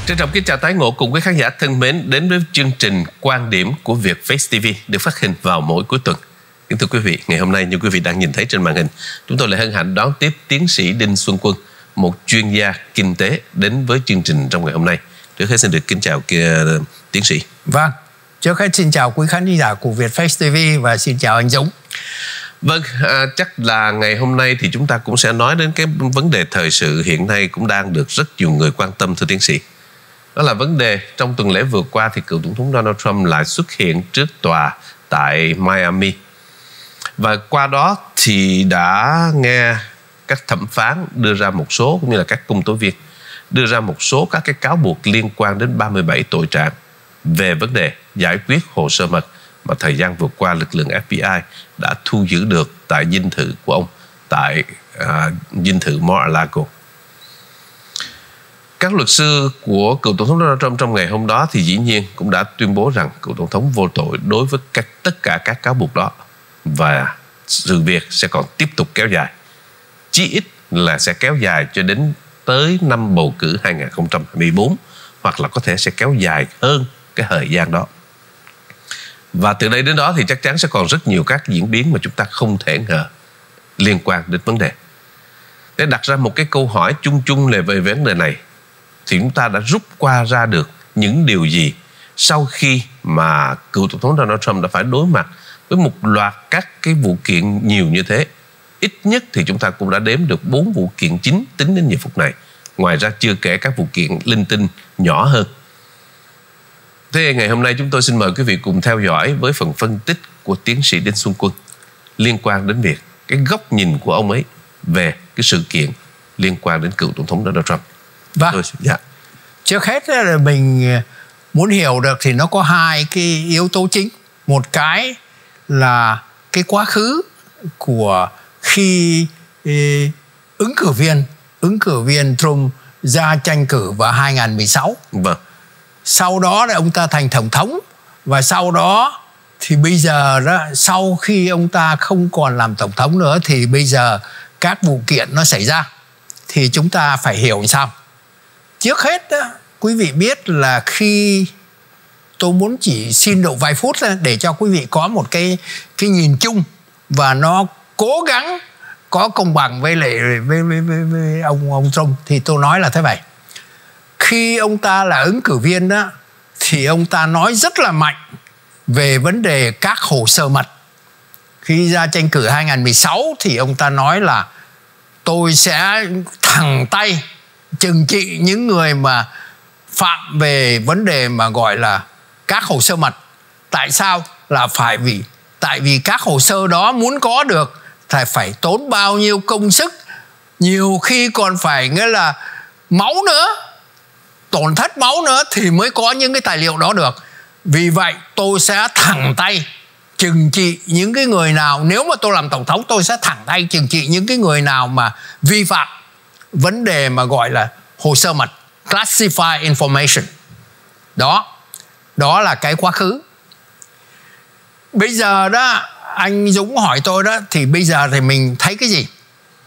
Trân trọng kính chào tái ngộ cùng quý khán giả thân mến đến với chương trình Quan điểm của Vietface TV được phát hình vào mỗi cuối tuần. Kính thưa quý vị, ngày hôm nay như quý vị đang nhìn thấy trên màn hình, chúng tôi lại hân hạnh đón tiếp tiến sĩ Đinh Xuân Quân, một chuyên gia kinh tế đến với chương trình trong ngày hôm nay. Trước hết xin được kính chào tiến sĩ. Vâng, trước hết xin chào quý khán giả của Vietface TV và xin chào anh Dũng. Vâng, chắc là ngày hôm nay thì chúng ta cũng sẽ nói đến cái vấn đề thời sự hiện nay cũng đang được rất nhiều người quan tâm, thưa tiến sĩ. Đó là vấn đề trong tuần lễ vừa qua thì cựu tổng thống Donald Trump lại xuất hiện trước tòa tại Miami. Và qua đó thì đã nghe các thẩm phán đưa ra một số, cũng như là các công tố viên đưa ra một số các cái cáo buộc liên quan đến 37 tội trạng về vấn đề giải quyết hồ sơ mật mà thời gian vừa qua lực lượng FBI đã thu giữ được tại dinh thự của ông, tại dinh thự Mar-a-Lago. Các luật sư của cựu tổng thống Donald Trump trong ngày hôm đó thì dĩ nhiên cũng đã tuyên bố rằng cựu tổng thống vô tội đối với tất cả các cáo buộc đó, và sự việc sẽ còn tiếp tục kéo dài, chí ít là sẽ kéo dài cho đến tới năm bầu cử 2024, hoặc là có thể sẽ kéo dài hơn cái thời gian đó. Và từ đây đến đó thì chắc chắn sẽ còn rất nhiều các diễn biến mà chúng ta không thể ngờ liên quan đến vấn đề. Để đặt ra một cái câu hỏi chung chung về vấn đề này, thì chúng ta đã rút qua ra được những điều gì sau khi mà cựu tổng thống Donald Trump đã phải đối mặt với một loạt các cái vụ kiện nhiều như thế. Ít nhất thì chúng ta cũng đã đếm được 4 vụ kiện chính tính đến giờ phút này. Ngoài ra chưa kể các vụ kiện linh tinh nhỏ hơn. Thế ngày hôm nay chúng tôi xin mời quý vị cùng theo dõi với phần phân tích của tiến sĩ Đinh Xuân Quân liên quan đến việc cái góc nhìn của ông ấy về cái sự kiện liên quan đến cựu tổng thống Donald Trump. Vâng. Dạ. Trước hết là mình muốn hiểu được thì nó có hai cái yếu tố chính. Một cái là cái quá khứ của khi ứng cử viên Trump ra tranh cử vào 2016. Vâng. Sau đó là ông ta thành tổng thống, và sau đó thì bây giờ đó, sau khi ông ta không còn làm tổng thống nữa thì bây giờ các vụ kiện nó xảy ra. Thì chúng ta phải hiểu như sao. Trước hết đó, quý vị biết là khi tôi muốn chỉ xin độ vài phút để cho quý vị có một cái nhìn chung và nó cố gắng có công bằng với ông Trump, thì tôi nói là thế vậy. Khi ông ta là ứng cử viên đó thì ông ta nói rất là mạnh về vấn đề các hồ sơ mật. Khi ra tranh cử 2016 thì ông ta nói là tôi sẽ thẳng tay trừng trị những người mà phạm về vấn đề mà gọi là các hồ sơ mật. Tại sao? Là tại vì các hồ sơ đó muốn có được thì phải tốn bao nhiêu công sức, nhiều khi còn phải nghĩa là máu nữa, tổn thất máu nữa thì mới có những cái tài liệu đó được. Vì vậy tôi sẽ thẳng tay trừng trị những cái người nào, nếu mà tôi làm tổng thống tôi sẽ thẳng tay trừng trị những cái người nào mà vi phạm vấn đề mà gọi là hồ sơ mật, classified information. Đó là cái quá khứ. Bây giờ đó, anh Dũng hỏi tôi đó, thì bây giờ thì mình thấy cái gì?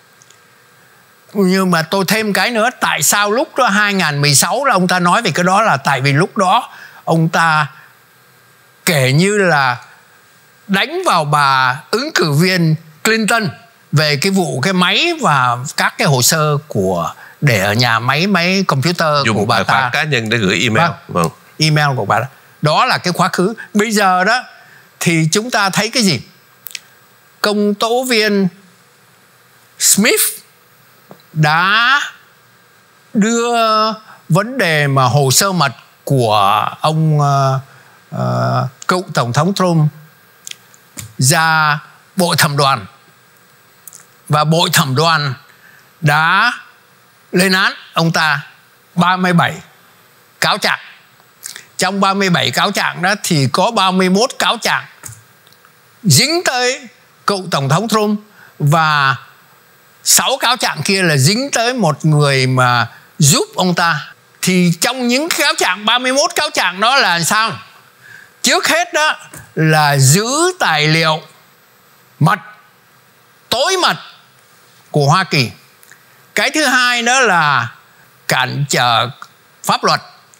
Nhưng mà tôi thêm cái nữa, tại sao lúc đó 2016 là ông ta nói về cái đó, là tại vì lúc đó ông ta kể như là đánh vào bà ứng cử viên Clinton về cái vụ cái máy và các cái hồ sơ của để ở nhà máy computer dùng của bà ta, cá nhân để gửi email. Vâng. Email của bà ta. Đó là cái quá khứ. Bây giờ đó thì chúng ta thấy cái gì? Công tố viên Smith đã đưa vấn đề mà hồ sơ mật của ông cựu tổng thống Trump ra Bộ Thẩm đoàn, và Bộ Thẩm đoàn đã lên án ông ta 37 cáo trạng. Trong 37 cáo trạng đó thì có 31 cáo trạng dính tới cựu tổng thống Trump, và 6 cáo trạng kia là dính tới một người mà giúp ông ta. Thì trong những cáo trạng 31 cáo trạng đó là sao? Trước hết đó là giữ tài liệu mật, tối mật của Hoa Kỳ. Cái thứ hai đó là cản trở pháp luật,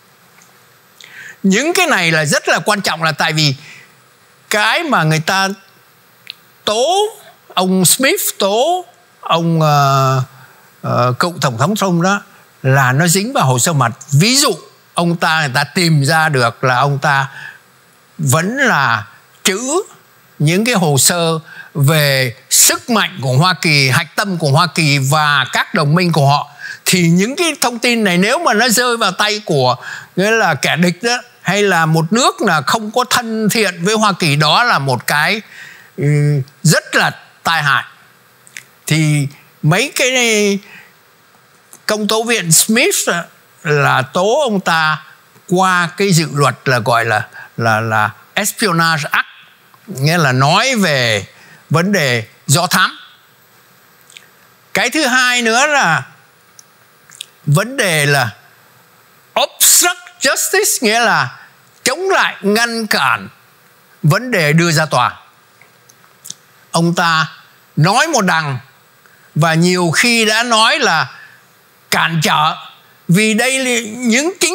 những cái này là rất là quan trọng, là tại vì cái mà người ta tố ông Smith, tố ông cựu tổng thống Trump đó, là nó dính vào hồ sơ mật. Ví dụ người ta tìm ra được là ông ta vẫn là trữ những cái hồ sơ về sức mạnh của Hoa Kỳ, hạch tâm của Hoa Kỳ và các đồng minh của họ, thì những cái thông tin này nếu mà nó rơi vào tay của nghĩa là kẻ địch đó, hay là một nước là không có thân thiện với Hoa Kỳ, đó là một cái rất là tai hại. Thì mấy cái này, công tố viện Smith là tố ông ta qua cái dự luật là gọi là Espionage Act, nghĩa là nói về vấn đề do thám. Cái thứ hai nữa là vấn đề là obstruct justice, nghĩa là chống lại, ngăn cản vấn đề đưa ra tòa. Ông ta nói một đằng và nhiều khi đã nói là cản trở, vì đây là những chính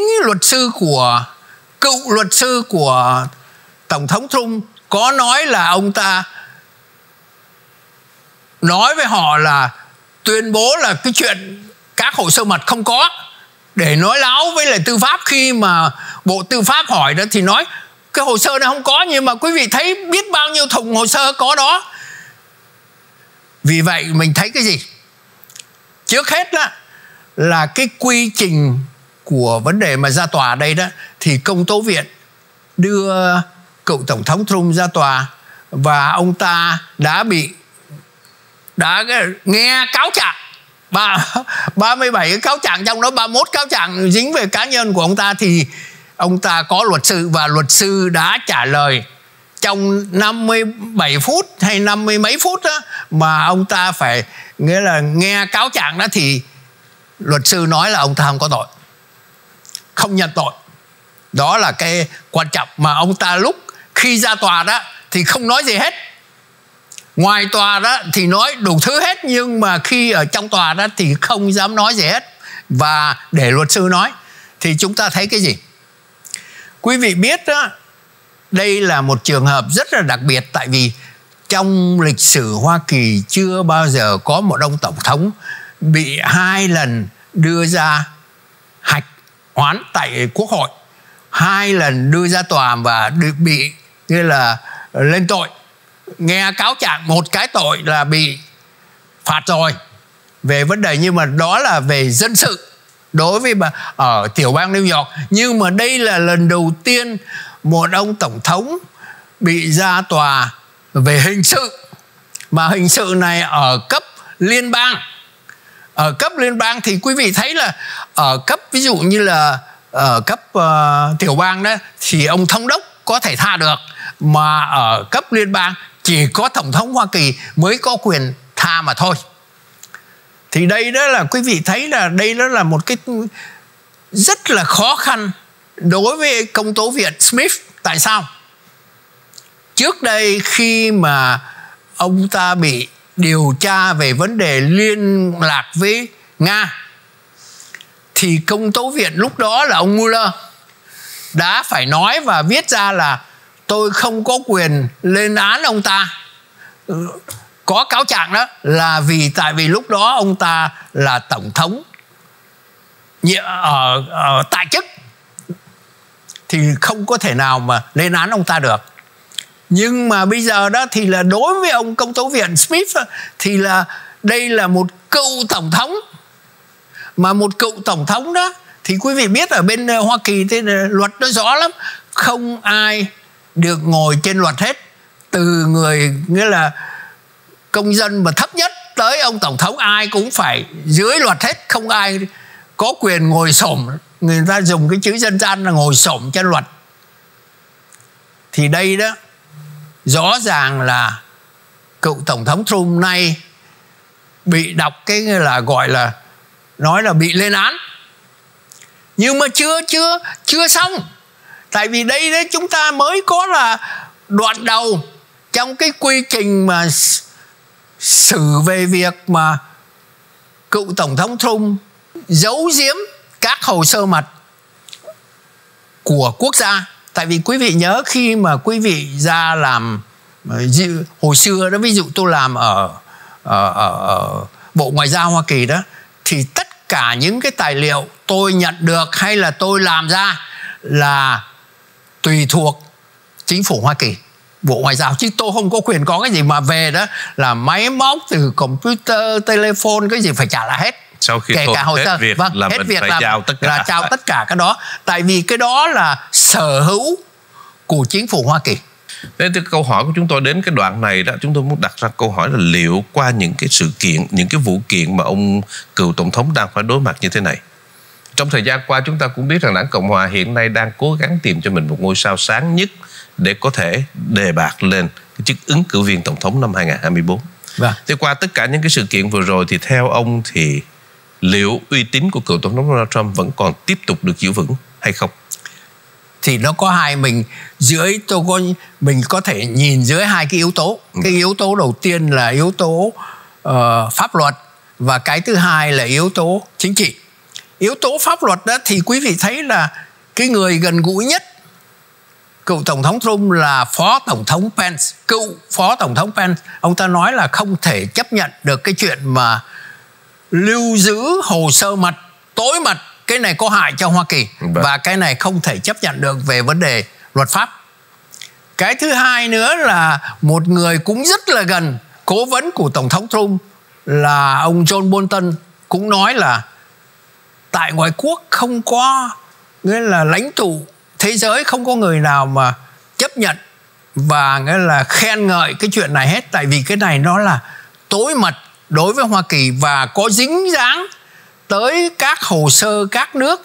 cựu luật sư của Tổng thống Trump có nói là ông ta nói với họ là tuyên bố là cái chuyện các hồ sơ mật không có, để nói láo với lại tư pháp. Khi mà Bộ Tư pháp hỏi đó thì nói cái hồ sơ này không có, nhưng mà quý vị thấy biết bao nhiêu thùng hồ sơ có đó. Vì vậy mình thấy cái gì? Trước hết đó là cái quy trình của vấn đề mà ra tòa đây đó, thì công tố viện đưa cựu tổng thống Trump ra tòa và ông ta đã nghe cáo trạng 37 cái cáo trạng, trong đó 31 cáo trạng dính về cá nhân của ông ta. Thì ông ta có luật sư và luật sư đã trả lời trong 57 phút hay 50 mấy phút đó, mà ông ta phải nghĩa là nghe cáo trạng đó, thì luật sư nói là ông ta không có tội, không nhận tội. Đó là cái quan trọng. Mà ông ta lúc khi ra tòa đó thì không nói gì hết. Ngoài tòa đó thì nói đủ thứ hết, nhưng mà khi ở trong tòa đó thì không dám nói gì hết, và để luật sư nói. Thì chúng ta thấy cái gì? Quý vị biết đó, đây là một trường hợp rất là đặc biệt, tại vì trong lịch sử Hoa Kỳ chưa bao giờ có một ông tổng thống bị 2 lần đưa ra hạch oán tại Quốc hội, 2 lần đưa ra tòa và bị như là lên tội. Nghe cáo trạng một cái tội là bị phạt rồi về vấn đề, nhưng mà đó là về dân sự đối với ở tiểu bang New York. Nhưng mà đây là lần đầu tiên một ông tổng thống bị ra tòa về hình sự, mà hình sự này ở cấp liên bang. Ở cấp liên bang thì quý vị thấy là ở cấp ví dụ như là ở cấp tiểu bang đó thì ông thống đốc có thể tha được, mà ở cấp liên bang chỉ có tổng thống Hoa Kỳ mới có quyền tha mà thôi. Thì đây đó là quý vị thấy là đây đó là một cái rất là khó khăn đối với công tố viện Smith. Tại sao? Trước đây khi mà ông ta bị điều tra về vấn đề liên lạc với Nga, thì công tố viện lúc đó là ông Mueller đã phải nói và viết ra là tôi không có quyền lên án ông ta. Có cáo trạng đó là tại vì lúc đó ông ta là tổng thống ở tại chức, thì không có thể nào mà lên án ông ta được. Nhưng mà bây giờ đó thì là đối với ông công tố viện Smith thì là đây là một cựu tổng thống. Mà một cựu tổng thống đó thì quý vị biết ở bên Hoa Kỳ thì luật nó rõ lắm, không ai được ngồi trên luật hết, từ người nghĩa là công dân mà thấp nhất tới ông tổng thống ai cũng phải dưới luật hết, không ai có quyền ngồi xổm. Người ta dùng cái chữ dân gian là ngồi xổm trên luật. Thì đây đó rõ ràng là cựu tổng thống Trump nay bị đọc cái là gọi là nói là bị lên án. Nhưng mà chưa xong. Tại vì đây đấy chúng ta mới có là đoạn đầu trong cái quy trình mà xử về việc mà cựu tổng thống Trump giấu giếm các hồ sơ mật. của quốc gia. Tại vì quý vị nhớ khi mà quý vị ra làm hồi xưa đó, ví dụ tôi làm ở Bộ Ngoại giao Hoa Kỳ đó, thì tất cả những cái tài liệu tôi nhận được hay là tôi làm ra là tùy thuộc chính phủ Hoa Kỳ, Bộ Ngoại giao, chứ tôi không có quyền có cái gì mà về đó là máy móc từ computer, telephone, cái gì phải trả lại hết. Sau khi kể cả hồ sơ, việc vâng, là hết mình việc phải là trao tất cả cái đó. Tại vì cái đó là sở hữu của chính phủ Hoa Kỳ. Thế thì câu hỏi của chúng tôi đến cái đoạn này đó, chúng tôi muốn đặt ra câu hỏi là liệu qua những cái sự kiện, những cái vụ kiện mà ông cựu tổng thống đang phải đối mặt như thế này, trong thời gian qua chúng ta cũng biết rằng Đảng Cộng Hòa hiện nay đang cố gắng tìm cho mình một ngôi sao sáng nhất để có thể đề bạt lên cái chức ứng cử viên tổng thống năm 2024. Vâng. Thế qua tất cả những cái sự kiện vừa rồi thì theo ông thì liệu uy tín của cựu tổng thống Donald Trump vẫn còn tiếp tục được giữ vững hay không? Thì nó có hai, mình có thể nhìn dưới hai cái yếu tố. Cái yếu tố đầu tiên là yếu tố pháp luật, và cái thứ hai là yếu tố chính trị. Yếu tố pháp luật đó thì quý vị thấy là cái người gần gũi nhất cựu tổng thống Trump là Phó Tổng thống Pence, cựu Phó Tổng thống Pence. Ông ta nói là không thể chấp nhận được cái chuyện mà lưu giữ hồ sơ mật, tối mật, cái này có hại cho Hoa Kỳ. Và cái này không thể chấp nhận được về vấn đề luật pháp. Cái thứ hai nữa là một người cũng rất là gần cố vấn của Tổng thống Trump là ông John Bolton cũng nói là tại ngoại quốc không có, nghĩa là lãnh tụ thế giới không có người nào mà chấp nhận và nghĩa là khen ngợi cái chuyện này hết. Tại vì cái này nó là tối mật đối với Hoa Kỳ và có dính dáng tới các hồ sơ các nước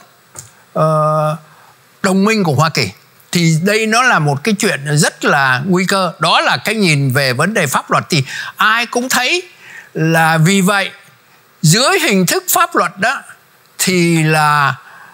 đồng minh của Hoa Kỳ. Thì đây nó là một cái chuyện rất là nguy cơ. Đó là cái nhìn về vấn đề pháp luật. Thì ai cũng thấy là vì vậy dưới hình thức pháp luật đó thì là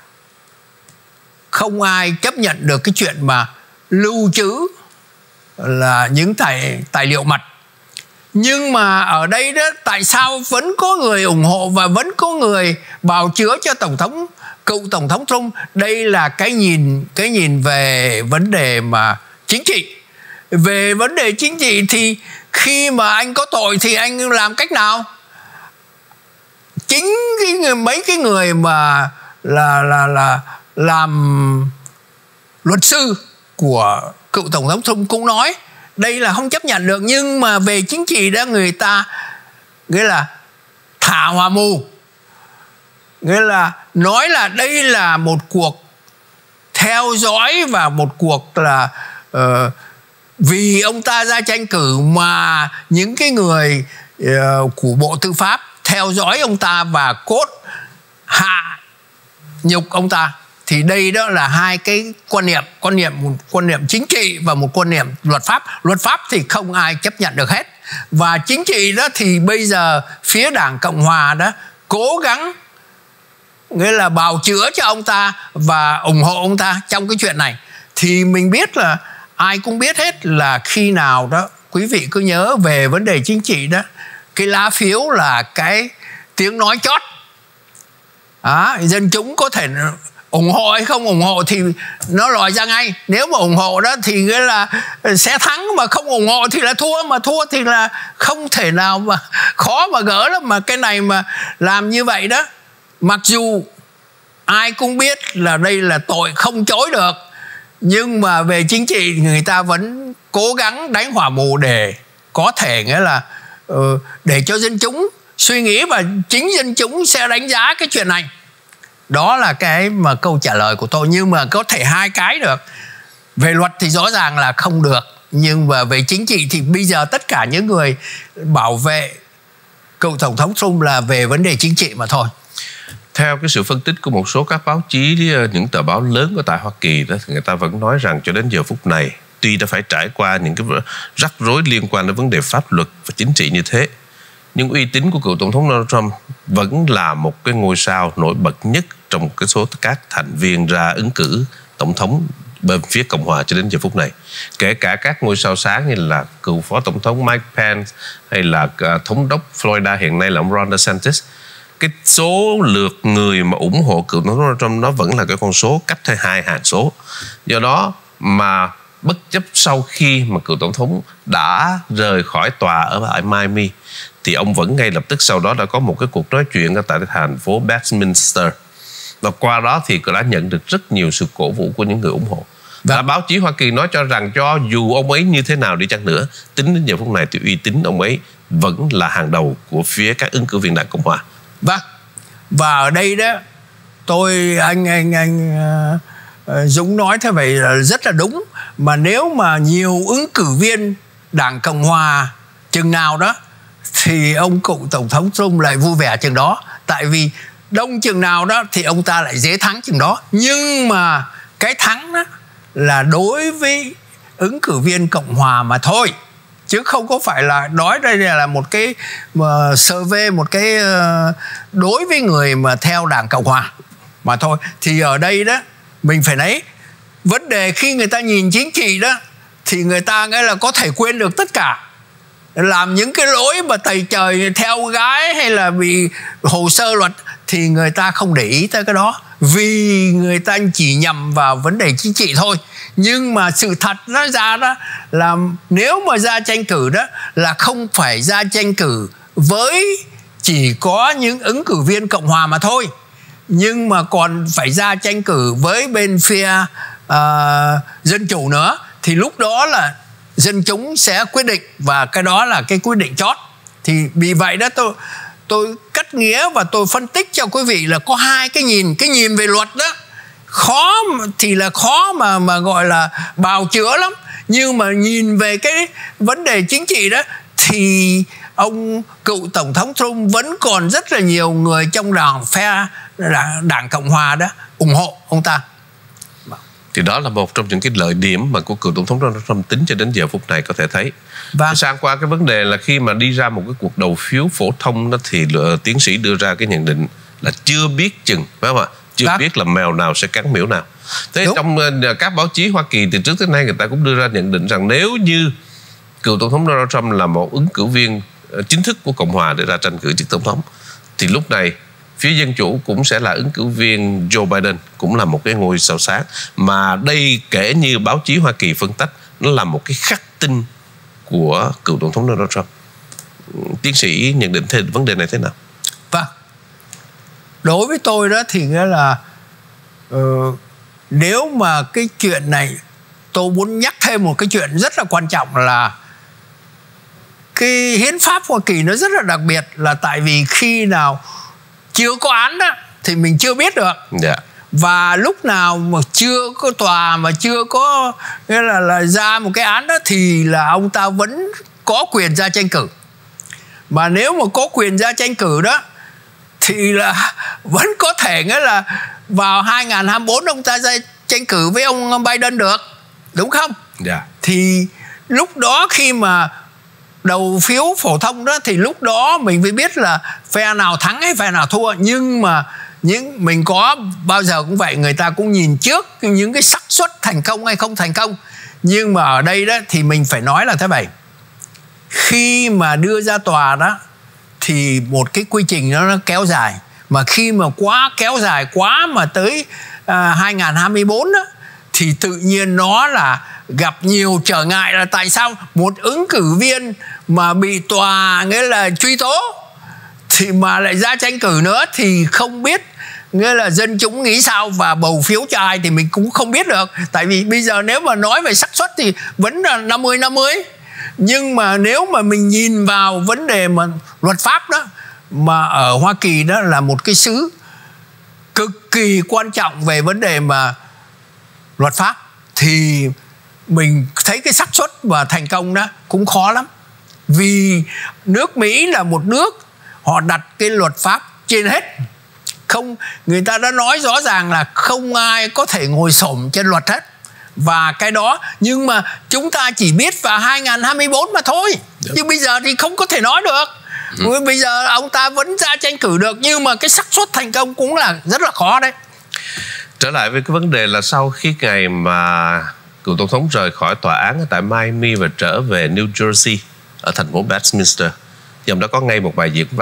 không ai chấp nhận được cái chuyện mà lưu trữ là những tài liệu mật. Nhưng mà ở đây đó, tại sao vẫn có người ủng hộ và vẫn có người bào chữa cho cựu tổng thống Trump? Đây là cái nhìn về vấn đề mà chính trị. Về vấn đề chính trị thì khi mà anh có tội thì anh làm cách nào? Chính mấy cái người mà là làm luật sư của cựu tổng thống Trump cũng nói đây là không chấp nhận được. Nhưng mà về chính trị đó người ta nghĩa là thả hòa mù, nghĩa là nói là đây là một cuộc theo dõi và một cuộc là vì ông ta ra tranh cử mà những cái người của Bộ Tư pháp theo dõi ông ta và cốt hạ nhục ông ta. Thì đây đó là hai cái một quan niệm chính trị và một quan niệm luật pháp. Luật pháp thì không ai chấp nhận được hết. Và chính trị đó thì bây giờ phía Đảng Cộng Hòa đó cố gắng nghĩa là bào chữa cho ông ta và ủng hộ ông ta trong cái chuyện này. Thì mình biết là ai cũng biết hết là khi nào đó quý vị cứ nhớ về vấn đề chính trị đó, cái lá phiếu là cái tiếng nói chót. Dân chúng có thể ủng hộ hay không ủng hộ thì nó lòi ra ngay. Nếu mà ủng hộ đó thì nghĩa là sẽ thắng, mà không ủng hộ thì là thua, mà thua thì là không thể nào mà khó mà gỡ lắm. Mà cái này mà làm như vậy đó, mặc dù ai cũng biết là đây là tội không chối được, nhưng mà về chính trị người ta vẫn cố gắng đánh hỏa mù để có thể nghĩa là để cho dân chúng suy nghĩ và chính dân chúng sẽ đánh giá cái chuyện này. Đó là cái mà câu trả lời của tôi. Nhưng mà có thể hai cái được. Về luật thì rõ ràng là không được, nhưng mà về chính trị thì bây giờ tất cả những người bảo vệ cựu tổng thống Trump là về vấn đề chính trị mà thôi. Theo cái sự phân tích của một số các báo chí, những tờ báo lớn ở tại Hoa Kỳ đó, thì người ta vẫn nói rằng cho đến giờ phút này, tuy đã phải trải qua những cái rắc rối liên quan đến vấn đề pháp luật và chính trị như thế, nhưng uy tín của cựu tổng thống Donald Trump vẫn là một cái ngôi sao nổi bật nhất trong cái số các thành viên ra ứng cử tổng thống bên phía Cộng hòa cho đến giờ phút này. Kể cả các ngôi sao sáng như là cựu phó tổng thống Mike Pence hay là thống đốc Florida hiện nay là ông Ron DeSantis. cái số lượt người mà ủng hộ cựu tổng thống Trump nó vẫn là cái con số cách theo 2 hạng số. Do đó mà bất chấp sau khi mà cựu tổng thống đã rời khỏi tòa ở Miami thì ông vẫn ngay lập tức sau đó đã có một cái cuộc nói chuyện ở tại thành phố Westminster, và qua đó thì đã nhận được rất nhiều sự cổ vũ của những người ủng hộ. Và báo chí Hoa Kỳ nói cho rằng cho dù ông ấy như thế nào đi chăng nữa, tính đến giờ phút này thì uy tín ông ấy vẫn là hàng đầu của phía các ứng cử viên Đảng Cộng Hòa. Vâng. Và ở đây đó, anh Dũng nói thế vậy là rất là đúng. Mà nếu mà nhiều ứng cử viên Đảng Cộng Hòa chừng nào đó thì ông cựu tổng thống Trump lại vui vẻ chừng đó. Tại vì đông chừng nào đó thì ông ta lại dễ thắng chừng đó. Nhưng mà cái thắng đó là đối với ứng cử viên Cộng Hòa mà thôi, chứ không có phải là nói đây là một cái survey, một cái đối với người mà theo Đảng Cộng Hòa mà thôi. Thì ở đây đó mình phải lấy vấn đề khi người ta nhìn chính trị đó thì người ta nghĩa là có thể quên được tất cả, làm những cái lỗi mà tày trời theo gái hay là bị hồ sơ luật thì người ta không để ý tới cái đó, vì người ta chỉ nhằm vào vấn đề chính trị thôi. Nhưng mà sự thật nó ra đó là nếu mà ra tranh cử đó là không phải ra tranh cử với chỉ có những ứng cử viên Cộng Hòa mà thôi, nhưng mà còn phải ra tranh cử với bên phía dân chủ nữa. Thì lúc đó là dân chúng sẽ quyết định, và cái đó là cái quyết định chót. Thì vì vậy đó tôi cắt nghĩa và tôi phân tích cho quý vị là có hai cái nhìn. Cái nhìn về luật đó khó thì là khó mà gọi là bào chữa lắm, nhưng mà nhìn về cái vấn đề chính trị đó thì ông cựu tổng thống Trump vẫn còn rất là nhiều người trong đảng Cộng Hòa đó ủng hộ ông ta. Thì đó là một trong những cái lợi điểm mà của cựu tổng thống Donald Trump tính cho đến giờ phút này có thể thấy. Và sang qua cái vấn đề là khi mà đi ra một cái cuộc đầu phiếu phổ thông đó thì tiến sĩ đưa ra cái nhận định là chưa biết chừng, phải không ạ? Chưa biết là mèo nào sẽ cắn miễu nào. Thế trong các báo chí Hoa Kỳ từ trước tới nay người ta cũng đưa ra nhận định rằng nếu như cựu tổng thống Donald Trump là một ứng cử viên chính thức của Cộng Hòa để ra tranh cử chức tổng thống thì lúc này phía Dân Chủ cũng sẽ là ứng cử viên Joe Biden, cũng là một cái ngôi sao sáng. Mà đây kể như báo chí Hoa Kỳ phân tích, nó là một cái khắc tinh của cựu tổng thống Donald Trump. Tiến sĩ nhận định thêm vấn đề này thế nào? Vâng. Đối với tôi đó thì nghĩa là nếu mà cái chuyện này, tôi muốn nhắc thêm một cái chuyện rất là quan trọng là cái hiến pháp Hoa Kỳ nó rất là đặc biệt, là tại vì khi nào chưa có án đó thì mình chưa biết được. Và lúc nào mà chưa có tòa, mà chưa có nghĩa là ra một cái án đó thì là ông ta vẫn có quyền ra tranh cử. Mà nếu mà có quyền ra tranh cử đó thì là vẫn có thể nghĩa là vào 2024 ông ta ra tranh cử với ông Biden được, đúng không? Thì lúc đó khi mà đầu phiếu phổ thông đó thì lúc đó mình mới biết là phe nào thắng hay phe nào thua. Nhưng mà mình có bao giờ cũng vậy, người ta cũng nhìn trước những cái xác suất thành công hay không thành công. Nhưng mà ở đây đó thì mình phải nói là thế này, khi mà đưa ra tòa đó thì một cái quy trình nó kéo dài, mà khi mà kéo dài quá mà tới 2024 đó thì tự nhiên nó là gặp nhiều trở ngại. Là tại sao một ứng cử viên mà bị tòa nghĩa là truy tố thì mà lại ra tranh cử nữa thì không biết nghĩa là dân chúng nghĩ sao và bầu phiếu cho ai thì mình cũng không biết được. Tại vì bây giờ nếu mà nói về xác suất thì vẫn là 50-50. Nhưng mà nếu mà mình nhìn vào vấn đề mà luật pháp đó, mà ở Hoa Kỳ đó là một cái xứ cực kỳ quan trọng về vấn đề mà luật pháp, thì mình thấy cái xác suất và thành công đó cũng khó lắm. Vì nước Mỹ là một nước họ đặt cái luật pháp trên hết. Không, người ta đã nói rõ ràng là không ai có thể ngồi xổm trên luật hết. Và cái đó, nhưng mà chúng ta chỉ biết vào 2024 mà thôi. Nhưng bây giờ thì không có thể nói được. Bây giờ ông ta vẫn ra tranh cử được, nhưng mà cái xác suất thành công cũng là rất là khó đấy. Trở lại với cái vấn đề là sau khi ngày mà cựu tổng thống rời khỏi tòa án ở tại Miami và trở về New Jersey ở thành phố Westminster, thì ông đã có ngay một bài diễn văn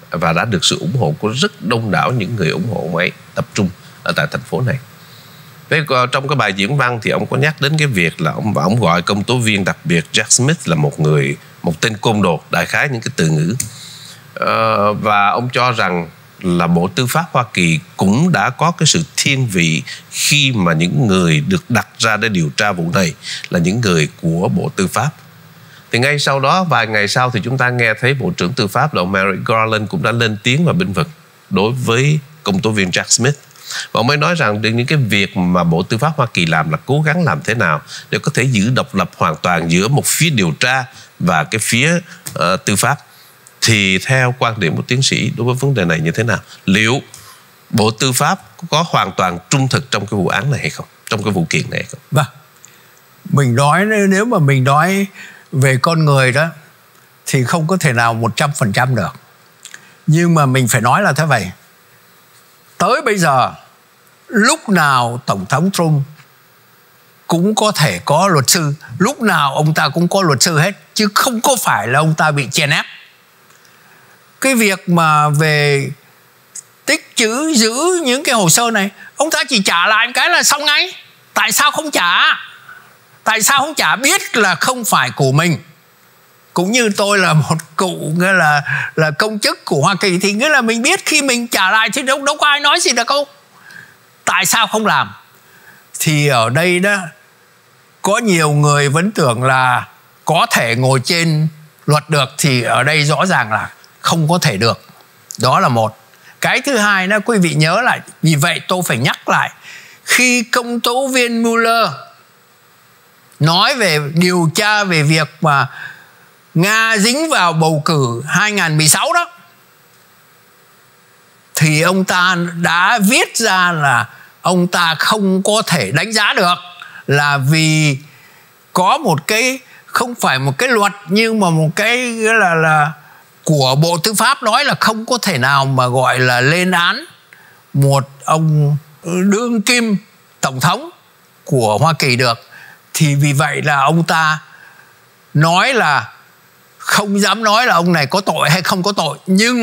và đã được sự ủng hộ của rất đông đảo những người ủng hộ ông ấy tập trung ở tại thành phố này. Trong cái bài diễn văn thì ông có nhắc đến cái việc là ông gọi công tố viên đặc biệt Jack Smith là một tên côn đồ, đại khái những cái từ ngữ. Và ông cho rằng là Bộ Tư pháp Hoa Kỳ cũng đã có cái sự thiên vị khi mà những người được đặt ra để điều tra vụ này là những người của Bộ Tư pháp. Thì ngay sau đó, vài ngày sau thì chúng ta nghe thấy Bộ trưởng Tư pháp là ông Merrick Garland cũng đã lên tiếng và bênh vực đối với công tố viên Jack Smith. Và ông ấy nói rằng những cái việc mà Bộ Tư pháp Hoa Kỳ làm là cố gắng làm thế nào để có thể giữ độc lập hoàn toàn giữa một phía điều tra và cái phía tư pháp. Thì theo quan điểm của tiến sĩ đối với vấn đề này như thế nào? Liệu Bộ Tư pháp có hoàn toàn trung thực trong cái vụ án này hay không? Trong cái vụ kiện này hay không? Vâng. Mình nói, nếu mà mình nói về con người đó thì không có thể nào 100% được. Nhưng mà mình phải nói là thế vậy. Tới bây giờ, lúc nào Tổng thống Trump cũng có thể có luật sư, lúc nào ông ta cũng có luật sư hết, chứ không có phải là ông ta bị chèn ép. Cái việc mà về tích trữ giữ những cái hồ sơ này, ông ta chỉ trả lại một cái là xong ngay. Tại sao không trả? Tại sao không trả? Biết là không phải của mình. Cũng như tôi là một cụ nghĩa là công chức của Hoa Kỳ, thì nghĩa là mình biết khi mình trả lại thì đâu có ai nói gì được đâu. Tại sao không làm? Thì ở đây đó, có nhiều người vẫn tưởng là có thể ngồi trên luật được, thì ở đây rõ ràng là không có thể được. Đó là một. Cái thứ hai đó, quý vị nhớ lại, vì vậy tôi phải nhắc lại, khi công tố viên Mueller nói về điều tra về việc mà Nga dính vào bầu cử 2016 đó, thì ông ta đã viết ra là ông ta không có thể đánh giá được, là vì có một cái, không phải một cái luật, nhưng mà một cái là của Bộ Tư pháp nói là không có thể nào mà gọi là lên án một ông đương kim tổng thống của Hoa Kỳ được. Thì vì vậy là ông ta nói là không dám nói là ông này có tội hay không có tội.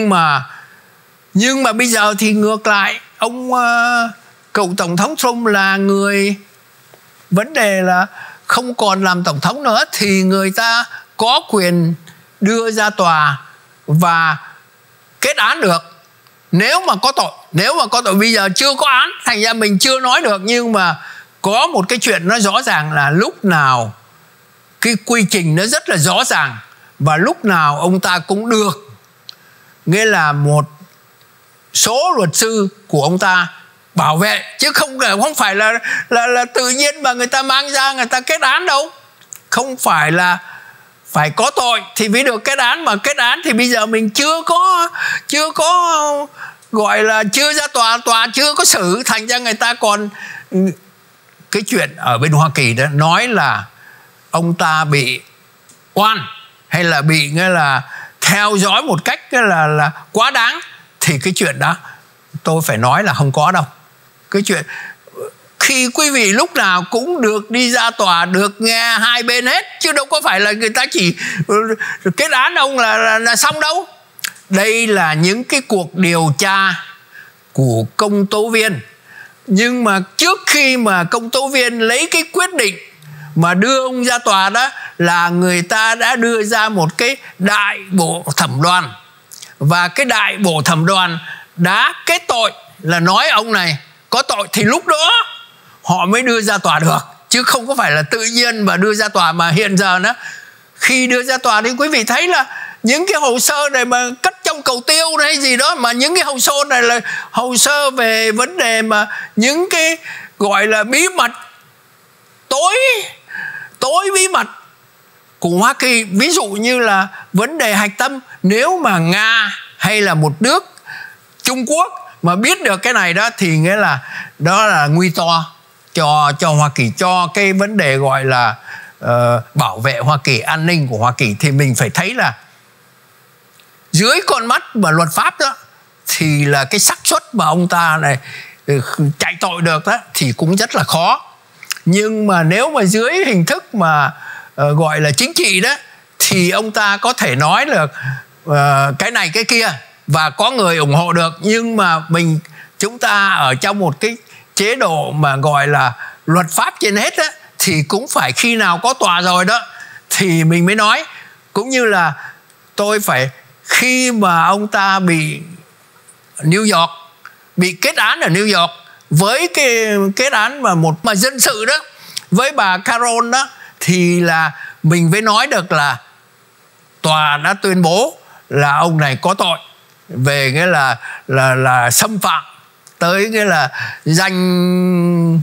Nhưng mà bây giờ thì ngược lại, ông cựu Tổng thống Trump là người, vấn đề là không còn làm Tổng thống nữa, thì người ta có quyền đưa ra tòa và kết án được nếu mà có tội. Nếu mà có tội, bây giờ chưa có án, thành ra mình chưa nói được. Nhưng mà có một cái chuyện nó rõ ràng là lúc nào cái quy trình nó rất là rõ ràng, và lúc nào ông ta cũng được, nghĩa là một số luật sư của ông ta bảo vệ, chứ không phải là tự nhiên mà người ta mang ra người ta kết án đâu. Không phải là phải có tội thì mới được kết án, mà kết án thì bây giờ mình chưa có gọi là chưa ra tòa chưa có xử, thành ra người ta còn cái chuyện ở bên Hoa Kỳ đó nói là ông ta bị oan hay là bị nghĩa là theo dõi một cách là quá đáng, thì cái chuyện đó tôi phải nói là không có đâu. Cái chuyện khi quý vị lúc nào cũng được đi ra tòa, được nghe hai bên hết, chứ đâu có phải là người ta chỉ kết án ông là xong đâu. Đây là những cái cuộc điều tra của công tố viên. Nhưng mà trước khi mà công tố viên lấy cái quyết định mà đưa ông ra tòa đó, là người ta đã đưa ra một cái đại bộ thẩm đoàn, và cái đại bộ thẩm đoàn đã kết tội, là nói ông này có tội, thì lúc đó họ mới đưa ra tòa được, chứ không có phải là tự nhiên mà đưa ra tòa. Mà hiện giờ đó, khi đưa ra tòa thì quý vị thấy là những cái hồ sơ này mà cất trong cầu tiêu hay gì đó, mà những cái hồ sơ này là hồ sơ về vấn đề mà những cái gọi là bí mật, tối bí mật của Hoa Kỳ. Ví dụ như là vấn đề hạch tâm, nếu mà Nga hay là một nước Trung Quốc mà biết được cái này đó, thì nghĩa là đó là nguy to cho Hoa Kỳ, cho cái vấn đề gọi là bảo vệ Hoa Kỳ, an ninh của Hoa Kỳ. Thì mình phải thấy là dưới con mắt mà luật pháp đó, thì là cái xác suất mà ông ta này chạy tội được đó thì cũng rất là khó. Nhưng mà nếu mà dưới hình thức mà gọi là chính trị đó, thì ông ta có thể nói được cái này cái kia, và có người ủng hộ được, nhưng mà chúng ta ở trong một cái chế độ mà gọi là luật pháp trên hết á, thì cũng phải khi nào có tòa rồi đó thì mình mới nói. Cũng như là tôi phải, khi mà ông ta bị New York, bị kết án ở New York với cái kết án mà dân sự đó với bà Carol đó, thì là mình mới nói được là tòa đã tuyên bố là ông này có tội về cái là xâm phạm tới cái là danh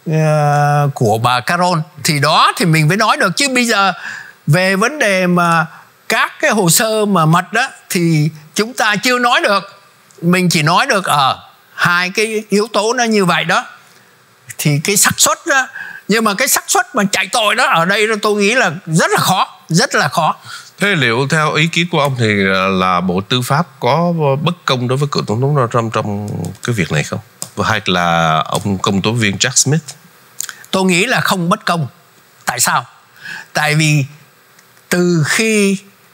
của bà Carol. Thì đó thì mình mới nói được. Chứ bây giờ về vấn đề mà các cái hồ sơ mà mật đó thì chúng ta chưa nói được. Mình chỉ nói được ở hai cái yếu tố nó như vậy đó. Thì cái xác suất đó, nhưng mà cái xác suất mà chạy tội đó ở đây tôi nghĩ là rất là khó, rất là khó. Thế liệu theo ý kiến của ông thì là Bộ Tư pháp có bất công đối với cựu Tổng thống Donald Trump trong cái việc này không? Hay là ông công tố viên Jack Smith? Tôi nghĩ là không bất công. Tại sao? Tại vì từ khi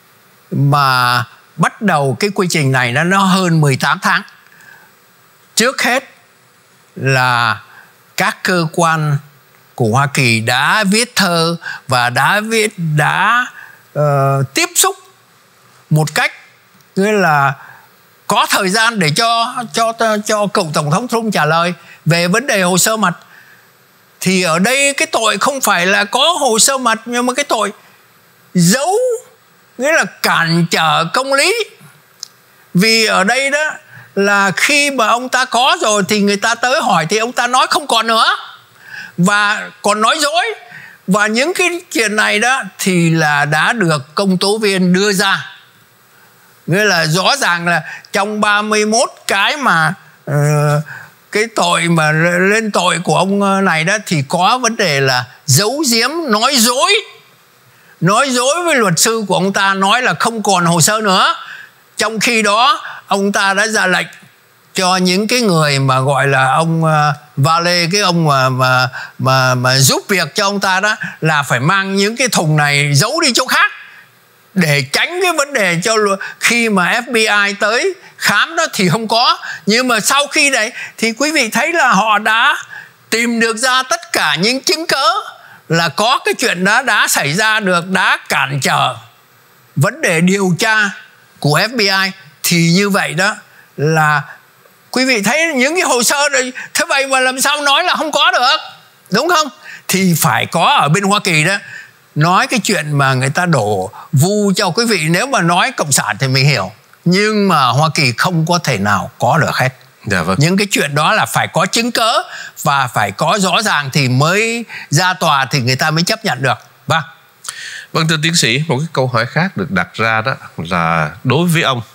mà bắt đầu cái quy trình này nó hơn 18 tháng. Trước hết là các cơ quan của Hoa Kỳ đã viết thơ và đã tiếp xúc một cách nghĩa là có thời gian để cho cựu Tổng thống Trump trả lời về vấn đề hồ sơ mật. Thì ở đây cái tội không phải là có hồ sơ mật, nhưng mà cái tội giấu, nghĩa là cản trở công lý. Vì ở đây đó là khi mà ông ta có rồi thì người ta tới hỏi thì ông ta nói không còn nữa và còn nói dối. Và những cái chuyện này đó thì là đã được công tố viên đưa ra. Nghĩa là rõ ràng là trong 31 cái mà cái tội mà lên tội của ông này đó thì có vấn đề là giấu giếm, nói dối với luật sư của ông ta, nói là không còn hồ sơ nữa. Trong khi đó ông ta đã ra lệnh cho những cái người mà gọi là ông Valet, cái ông mà giúp việc cho ông ta đó, là phải mang những cái thùng này giấu đi chỗ khác để tránh cái vấn đề cho khi mà FBI tới khám đó thì không có. Nhưng mà sau khi này thì quý vị thấy là họ đã tìm được ra tất cả những chứng cớ là có cái chuyện đó đã xảy ra được, đã cản trở vấn đề điều tra của FBI. Thì như vậy đó là quý vị thấy những cái hồ sơ này, thế vậy mà làm sao nói là không có được, đúng không? Thì phải có ở bên Hoa Kỳ đó. Nói cái chuyện mà người ta đổ vu cho quý vị, nếu mà nói cộng sản thì mình hiểu, nhưng mà Hoa Kỳ không có thể nào có được hết. Dạ vâng. Những cái chuyện đó là phải có chứng cớ và phải có rõ ràng thì mới ra tòa thì người ta mới chấp nhận được. Vâng, thưa tiến sĩ, một cái câu hỏi khác được đặt ra đó là đối với ông,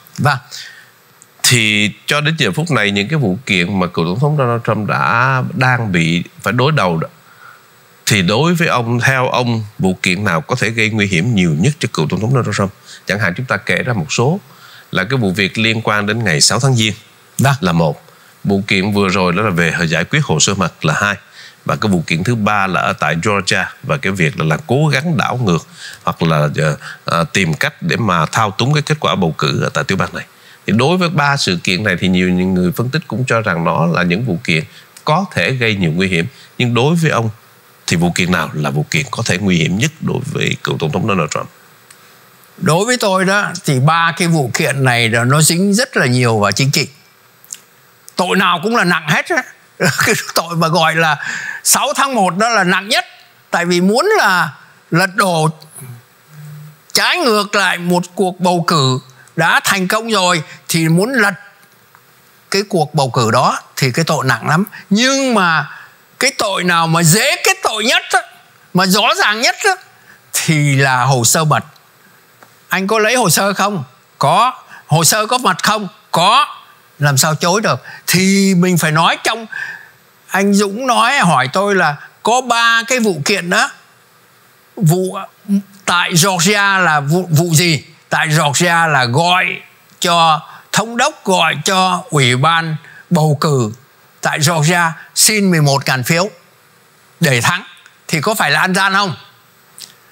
thì cho đến giờ phút này những cái vụ kiện mà cựu Tổng thống Donald Trump đang bị phải đối đầu đó, thì đối với ông, theo ông, vụ kiện nào có thể gây nguy hiểm nhiều nhất cho cựu Tổng thống Donald Trump? Chẳng hạn chúng ta kể ra một số, là cái vụ việc liên quan đến ngày 6 tháng Giêng là một, vụ kiện vừa rồi đó là về giải quyết hồ sơ mật là hai, và cái vụ kiện thứ ba là ở tại Georgia và cái việc là cố gắng đảo ngược hoặc là tìm cách để mà thao túng cái kết quả bầu cử ở tại tiểu bang này. Thì đối với ba sự kiện này thì nhiều người phân tích cũng cho rằng nó là những vụ kiện có thể gây nhiều nguy hiểm. Nhưng đối với ông thì vụ kiện nào là vụ kiện có thể nguy hiểm nhất đối với cựu Tổng thống Donald Trump? Đối với tôi đó thì ba cái vụ kiện này nó dính rất là nhiều vào chính trị. Tội nào cũng là nặng hết á. Cái tội mà gọi là 6 tháng 1 đó là nặng nhất. Tại vì muốn là lật đổ, trái ngược lại một cuộc bầu cử đã thành công rồi, thì muốn lật cái cuộc bầu cử đó thì cái tội nặng lắm. Nhưng mà cái tội nào mà dễ kết tội nhất á, mà rõ ràng nhất á, thì là hồ sơ mật. Anh có lấy hồ sơ không? Có. Hồ sơ có mật không? Có. Làm sao chối được? Thì mình phải nói trong... Anh Dũng hỏi tôi là có 3 cái vụ kiện đó. Vụ tại Georgia là vụ gì? Tại Georgia là gọi cho thống đốc, gọi cho ủy ban bầu cử tại Georgia xin 11.000 phiếu để thắng. Thì có phải là ăn gian không?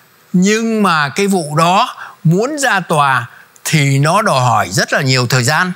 Nhưng mà cái vụ đó muốn ra tòa thì nó đòi hỏi rất là nhiều thời gian.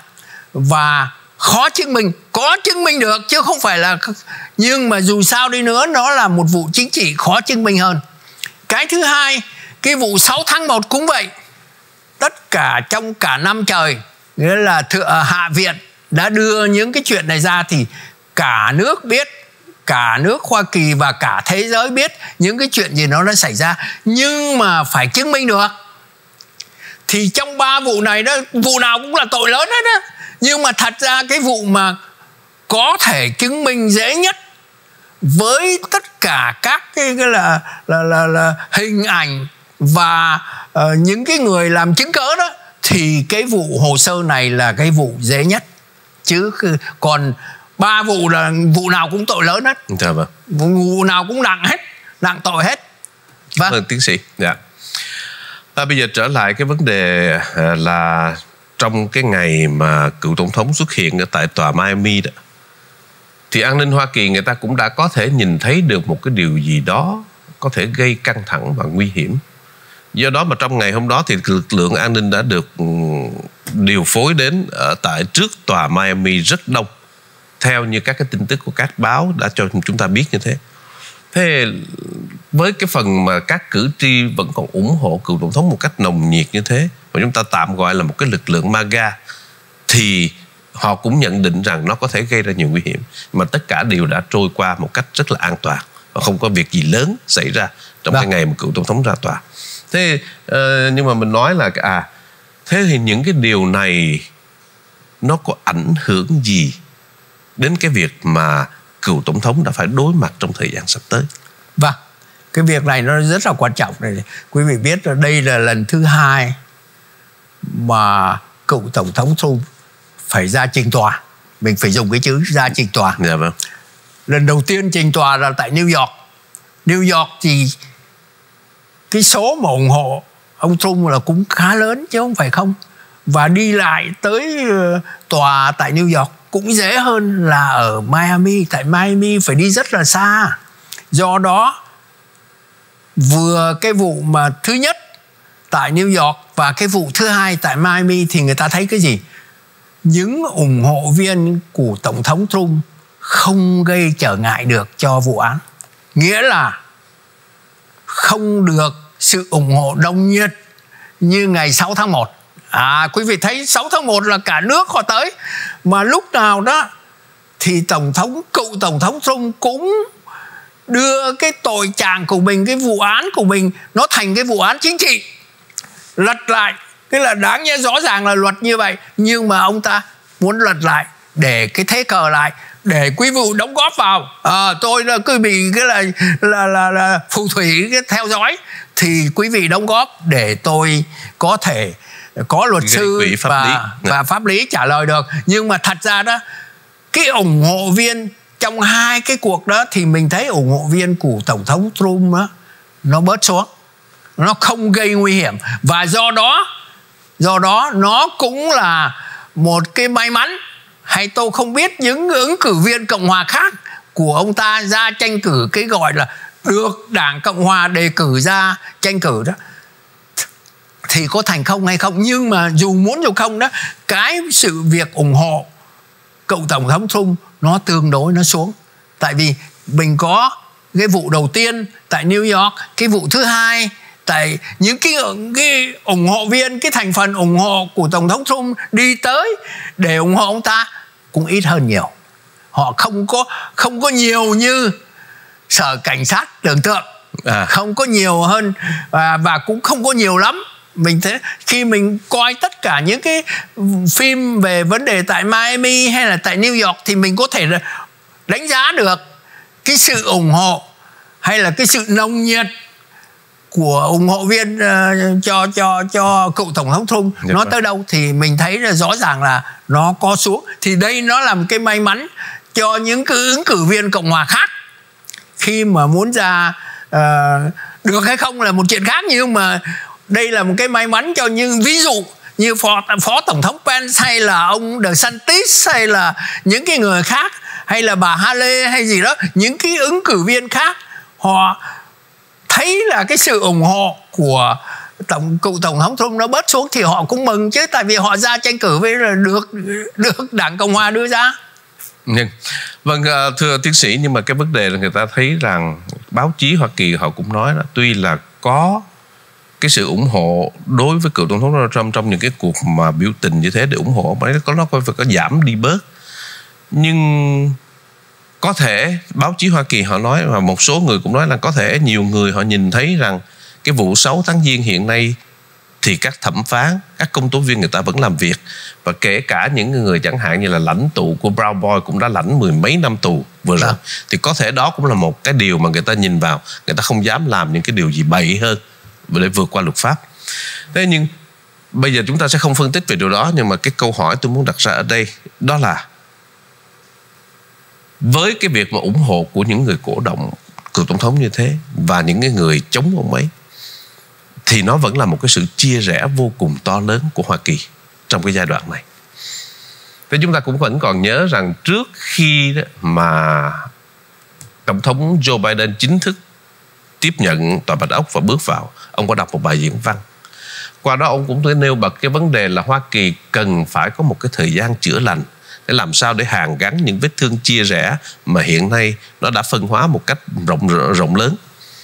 và khó chứng minh. Có chứng minh được chứ không phải là, nhưng mà dù sao đi nữa nó là một vụ chính trị khó chứng minh hơn. Cái thứ hai, cái vụ 6 tháng 1 cũng vậy. Tất cả trong cả năm trời, nghĩa là Hạ viện đã đưa những cái chuyện này ra thì cả nước biết, cả nước Hoa Kỳ và cả thế giới biết những cái chuyện gì nó đã xảy ra, nhưng mà phải chứng minh được. Thì trong 3 vụ này đó, vụ nào cũng là tội lớn hết á. Nhưng mà thật ra cái vụ mà có thể chứng minh dễ nhất với tất cả các cái là hình ảnh và những cái người làm chứng cớ đó, thì cái vụ hồ sơ này là cái vụ dễ nhất. Chứ còn 3 vụ là vụ nào cũng tội lớn hết. Dạ vâng. Vụ nào cũng nặng hết, nặng tội hết. Vâng, tiến sĩ. Dạ. Bây giờ trở lại cái vấn đề là trong cái ngày mà cựu tổng thống xuất hiện ở tại tòa Miami đó, thì an ninh Hoa Kỳ người ta cũng đã có thể nhìn thấy được một cái điều gì đó có thể gây căng thẳng và nguy hiểm. Do đó mà trong ngày hôm đó thì lực lượng an ninh đã được điều phối đến ở tại trước tòa Miami rất đông, theo như các cái tin tức của các báo đã cho chúng ta biết như thế. Thế với cái phần mà các cử tri vẫn còn ủng hộ cựu tổng thống một cách nồng nhiệt như thế, mà chúng ta tạm gọi là một cái lực lượng MAGA, thì họ cũng nhận định rằng nó có thể gây ra nhiều nguy hiểm, mà tất cả đều đã trôi qua một cách rất là an toàn và không có việc gì lớn xảy ra trong cái ngày mà cựu tổng thống ra tòa. Thế nhưng mà mình nói là thế thì những cái điều này nó có ảnh hưởng gì đến cái việc mà cựu tổng thống đã phải đối mặt trong thời gian sắp tới? Vâng, cái việc này nó rất là quan trọng này. Quý vị biết là đây là lần thứ 2 mà cựu tổng thống Trump phải ra trình tòa. Mình phải dùng cái chữ ra trình tòa. Dạ vâng. Lần đầu tiên trình tòa là tại New York. New York thì cái số mà ủng hộ ông Trump là cũng khá lớn chứ không phải không. Và đi lại tới tòa tại New York cũng dễ hơn là ở Miami. Tại Miami phải đi rất là xa. Do đó vừa cái vụ mà thứ nhất tại New York và cái vụ thứ hai tại Miami thì người ta thấy cái gì? Những ủng hộ viên của Tổng thống Trump không gây trở ngại được cho vụ án. Nghĩa là không được sự ủng hộ đông nhiệt như ngày 6 tháng 1. Quý vị thấy 6 tháng 1 là cả nước họ tới. Mà lúc nào đó thì cựu Tổng thống Trump cũng đưa cái tội trạng của mình, cái vụ án của mình nó thành cái vụ án chính trị. Lật lại, cái là đáng nhẽ rõ ràng là luật như vậy, nhưng mà ông ta muốn lật lại để cái thế cờ lại, để quý vị đóng góp vào. Tôi cứ bị cái là phù thủy cái theo dõi, thì quý vị đóng góp để tôi có thể có luật sư và pháp lý trả lời được. Nhưng mà thật ra đó, cái ủng hộ viên trong hai cái cuộc đó thì mình thấy ủng hộ viên của Tổng thống Trump đó, nó bớt xuống, nó không gây nguy hiểm. Và do đó nó cũng là một cái may mắn, hay tôi không biết những ứng cử viên Cộng hòa khác của ông ta ra tranh cử, cái gọi là được Đảng Cộng hòa đề cử ra tranh cử đó, thì có thành công hay không. Nhưng mà dù muốn dù không đó, cái sự việc ủng hộ cựu Tổng thống Trump nó tương đối nó xuống. Tại vì mình có cái vụ đầu tiên tại New York, cái vụ thứ hai tại những cái ủng hộ viên, cái thành phần ủng hộ của Tổng thống Trump đi tới để ủng hộ ông ta cũng ít hơn nhiều. Họ không có nhiều như sở cảnh sát tưởng tượng, không có nhiều hơn, và cũng không có nhiều lắm. Mình thấy khi mình coi tất cả những cái phim về vấn đề tại Miami hay là tại New York thì mình có thể đánh giá được cái sự ủng hộ hay là cái sự nồng nhiệt của ủng hộ viên cho cựu Tổng thống Trump nó tới đâu, thì mình thấy là rõ ràng là nó có xuống. Thì đây nó là một cái may mắn cho những cái ứng cử viên Cộng hòa khác. Khi mà muốn ra được hay không là một chuyện khác, nhưng mà đây là một cái may mắn cho những ví dụ như Phó Tổng thống Pence hay là ông DeSantis hay là những cái người khác, hay là bà Haley hay gì đó, những cái ứng cử viên khác, họ thấy là cái sự ủng hộ của cựu tổng thống Trump nó bớt xuống thì họ cũng mừng chứ, tại vì họ ra tranh cử với là được Đảng Cộng Hòa đưa ra. Vâng, thưa tiến sĩ, nhưng mà cái vấn đề là người ta thấy rằng báo chí Hoa Kỳ họ cũng nói là tuy là có cái sự ủng hộ đối với cựu tổng thống Donald Trump trong những cái cuộc mà biểu tình như thế để ủng hộ, mà nó có giảm đi bớt, nhưng có thể báo chí Hoa Kỳ họ nói, và một số người cũng nói là có thể nhiều người họ nhìn thấy rằng cái vụ 6 tháng Giêng hiện nay thì các thẩm phán, các công tố viên người ta vẫn làm việc, và kể cả những người chẳng hạn như là lãnh tụ của Brown Boy cũng đã lãnh 10 mấy năm tù vừa rồi, thì có thể đó cũng là một cái điều mà người ta nhìn vào, người ta không dám làm những cái điều gì bậy hơn để vượt qua luật pháp. Thế nhưng bây giờ chúng ta sẽ không phân tích về điều đó, nhưng mà cái câu hỏi tôi muốn đặt ra ở đây đó là với cái việc mà ủng hộ của những người cổ động cựu tổng thống như thế và những cái người chống ông ấy, thì nó vẫn là một cái sự chia rẽ vô cùng to lớn của Hoa Kỳ trong cái giai đoạn này. Thế chúng ta cũng vẫn còn nhớ rằng trước khi mà Tổng thống Joe Biden chính thức tiếp nhận Tòa Bạch Ốc và bước vào, ông có đọc một bài diễn văn. Qua đó ông cũng nêu bật cái vấn đề là Hoa Kỳ cần phải có một cái thời gian chữa lành để làm sao để hàn gắn những vết thương chia rẽ mà hiện nay nó đã phân hóa một cách rộng lớn.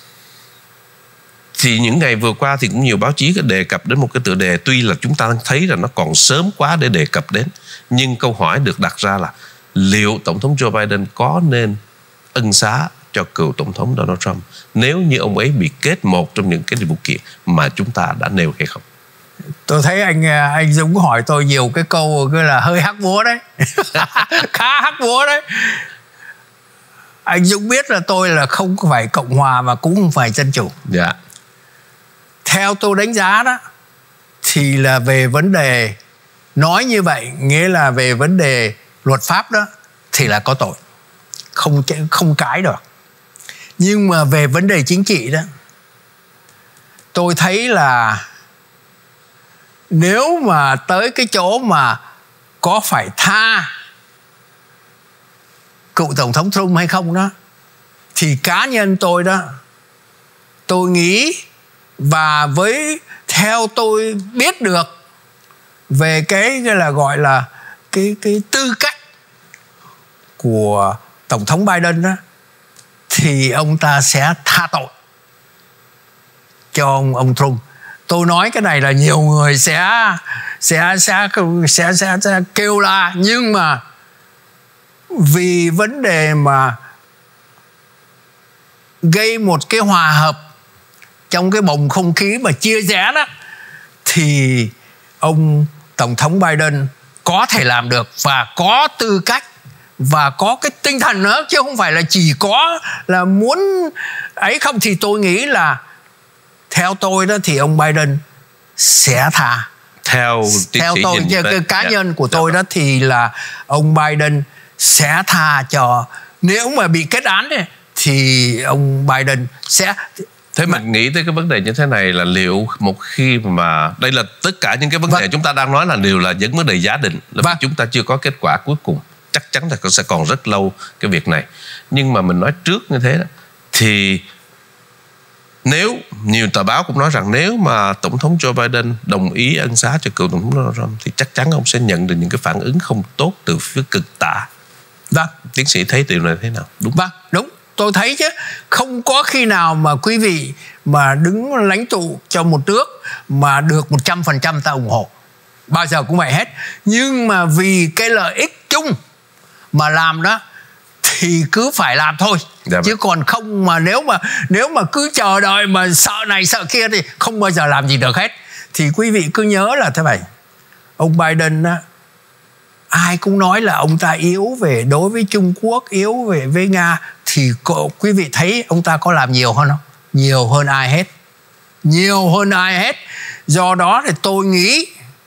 Thì những ngày vừa qua thì cũng nhiều báo chí có đề cập đến một cái tựa đề, tuy là chúng ta thấy rằng nó còn sớm quá để đề cập đến, nhưng câu hỏi được đặt ra là liệu Tổng thống Joe Biden có nên ân xá cho cựu Tổng thống Donald Trump nếu như ông ấy bị kết một trong những cái vụ kiện mà chúng ta đã nêu hay không? Tôi thấy anh Dũng hỏi tôi nhiều cái câu cái là hơi hắc búa đấy. Khá hắc búa đấy. Anh Dũng biết là tôi là không phải Cộng Hòa mà cũng không phải Dân Chủ. Dạ. Theo tôi đánh giá đó thì là về vấn đề nói như vậy, nghĩa là về vấn đề luật pháp đó thì là có tội, không cãi được. Nhưng mà về vấn đề chính trị đó, tôi thấy là nếu mà tới cái chỗ mà có phải tha cựu Tổng thống Trump hay không đó, thì cá nhân tôi đó, tôi nghĩ và với theo tôi biết được về cái là gọi là cái tư cách của Tổng thống Biden đó, thì ông ta sẽ tha tội cho ông Trump. Tôi nói cái này là nhiều người sẽ kêu la, nhưng mà vì vấn đề mà gây một cái hòa hợp trong cái bầu không khí mà chia rẽ đó, thì ông Tổng thống Biden có thể làm được và có tư cách và có cái tinh thần nữa, chứ không phải là chỉ có là muốn ấy không. Thì tôi nghĩ là theo tôi đó thì ông Biden sẽ tha. Theo tôi cái cá nhân của tôi đó thì là ông Biden sẽ tha cho, nếu mà bị kết án thì ông Biden sẽ. Thế mình nghĩ tới cái vấn đề như thế này là liệu một khi mà đây là tất cả những cái vấn đề chúng ta đang nói là đều là những vấn đề giả định, là chúng ta chưa có kết quả cuối cùng, chắc chắn là sẽ còn rất lâu cái việc này. Nhưng mà mình nói trước như thế đó, thì nếu nhiều tờ báo cũng nói rằng nếu mà Tổng thống Joe Biden đồng ý ân xá cho cựu Tổng thống Donald Trump thì chắc chắn ông sẽ nhận được những cái phản ứng không tốt từ phía cực tả. Vâng. Tiến sĩ thấy điều này thế nào? Đúng. Vâng, đúng. Tôi thấy chứ không có khi nào mà quý vị mà đứng lãnh tụ cho một nước mà được 100% ta ủng hộ, bao giờ cũng vậy hết. Nhưng mà vì cái lợi ích chung mà làm đó thì cứ phải làm thôi. Dạ, chứ còn không mà nếu mà cứ chờ đợi mà sợ này sợ kia thì không bao giờ làm gì được hết. Thì quý vị cứ nhớ là thế này, ông Biden á, ai cũng nói là ông ta yếu về đối với Trung Quốc, yếu về với Nga, thì quý vị thấy ông ta có làm nhiều hơn không? Nhiều hơn ai hết. Nhiều hơn ai hết. Do đó thì tôi nghĩ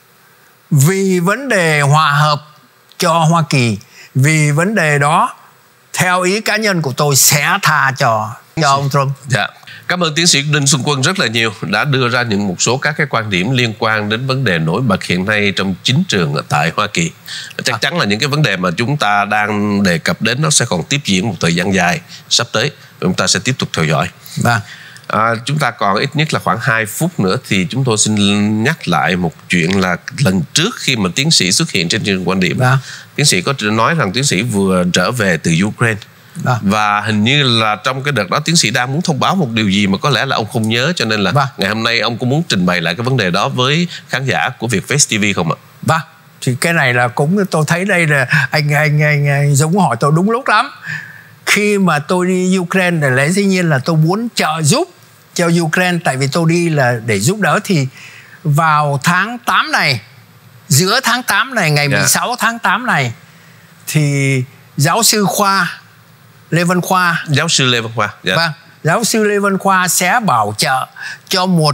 vì vấn đề hòa hợp cho Hoa Kỳ, vì vấn đề đó, theo ý cá nhân của tôi sẽ tha cho ông Trump. Dạ. Cảm ơn tiến sĩ Đinh Xuân Quân rất là nhiều, đã đưa ra một số các cái quan điểm liên quan đến vấn đề nổi bật hiện nay trong chính trường tại Hoa Kỳ. Chắc chắn là những cái vấn đề mà chúng ta đang đề cập đến nó sẽ còn tiếp diễn một thời gian dài sắp tới, chúng ta sẽ tiếp tục theo dõi. Vâng. Chúng ta còn ít nhất là khoảng 2 phút nữa thì chúng tôi xin nhắc lại một chuyện là lần trước khi mà tiến sĩ xuất hiện trên chương trình Quan Điểm, tiến sĩ có nói rằng tiến sĩ vừa trở về từ Ukraine. Và hình như là trong cái đợt đó tiến sĩ đang muốn thông báo một điều gì mà có lẽ là ông không nhớ, cho nên là ngày hôm nay ông có muốn trình bày lại cái vấn đề đó với khán giả của Vietfast TV không ạ? Vâng, thì cái này là cũng tôi thấy đây là anh Dũng hỏi tôi đúng lúc lắm. Khi mà tôi đi Ukraine là lẽ dĩ nhiên là tôi muốn trợ giúp cho Ukraine, tại vì tôi đi là để giúp đỡ. Thì vào tháng 8 này, giữa tháng 8 này, ngày 16 tháng 8 này, thì giáo sư Lê Văn Khoa, giáo sư Lê Văn Khoa, vâng, giáo sư Lê Văn Khoa sẽ bảo trợ cho một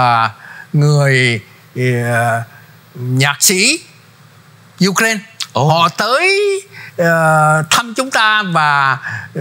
người nhạc sĩ Ukraine. Họ tới thăm chúng ta và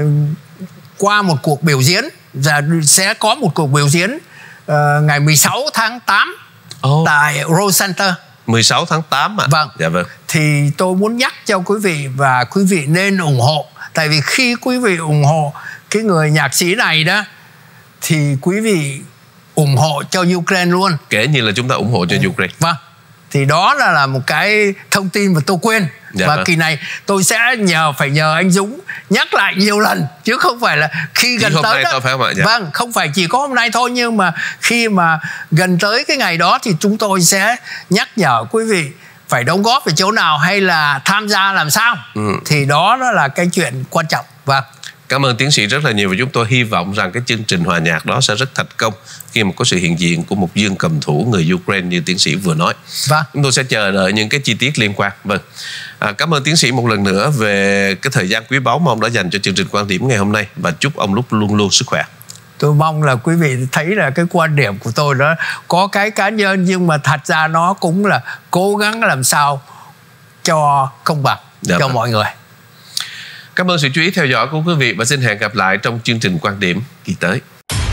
qua một cuộc biểu diễn, sẽ có một cuộc biểu diễn ngày 16 tháng 8 tại Rose Center. 16 tháng 8 ạ? Vâng. Dạ vâng. Thì tôi muốn nhắc cho quý vị, và quý vị nên ủng hộ. Tại vì khi quý vị ủng hộ cái người nhạc sĩ này đó, thì quý vị ủng hộ cho Ukraine luôn. Kể như là chúng ta ủng hộ cho Ukraine. Vâng. Thì đó là một cái thông tin mà tôi quên. Và kỳ này tôi sẽ phải nhờ anh Dũng nhắc lại nhiều lần, chứ không phải là khi gần tới đó. Phải không ạ? Vâng, không phải chỉ có hôm nay thôi, nhưng mà khi mà gần tới cái ngày đó thì chúng tôi sẽ nhắc nhở quý vị phải đóng góp về chỗ nào hay là tham gia làm sao. Thì đó là cái chuyện quan trọng. Vâng. Cảm ơn tiến sĩ rất là nhiều, và chúng tôi hy vọng rằng cái chương trình hòa nhạc đó sẽ rất thành công khi mà có sự hiện diện của một dương cầm thủ người Ukraine như tiến sĩ vừa nói. Vâng. Chúng tôi sẽ chờ đợi những cái chi tiết liên quan. Vâng. Cảm ơn tiến sĩ một lần nữa về cái thời gian quý báu mà ông đã dành cho chương trình Quan Điểm ngày hôm nay, và chúc ông lúc luôn luôn sức khỏe. Tôi mong là quý vị thấy là cái quan điểm của tôi đó có cái cá nhân, nhưng mà thật ra nó cũng là cố gắng làm sao cho công bằng cho mọi người. Cảm ơn sự chú ý theo dõi của quý vị, và xin hẹn gặp lại trong chương trình Quan Điểm kỳ tới.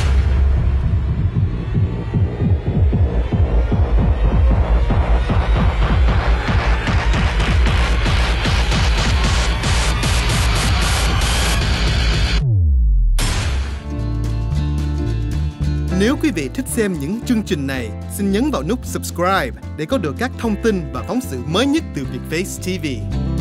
Nếu quý vị thích xem những chương trình này, xin nhấn vào nút subscribe để có được các thông tin và phóng sự mới nhất từ Vietfast TV.